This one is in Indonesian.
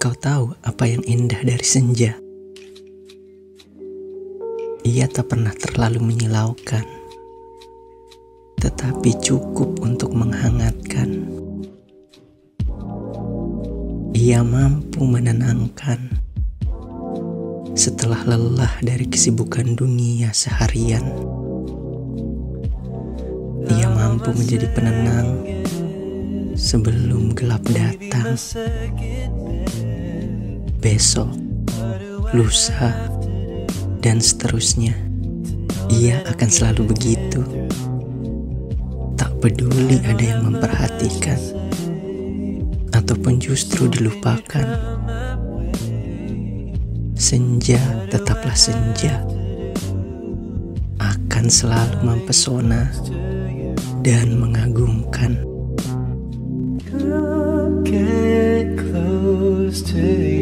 Kau tahu apa yang indah dari senja? Ia tak pernah terlalu menyilaukan, tetapi cukup untuk menghangatkan. Ia mampu menenangkan setelah lelah dari kesibukan dunia seharian. Ia mampu menjadi penenang sebelum gelap datang. Besok, lusa, dan seterusnya, ia akan selalu begitu. Tak peduli ada yang memperhatikan ataupun justru dilupakan. Senja tetaplah senja, akan selalu mempesona dan mengagumkan. Get close to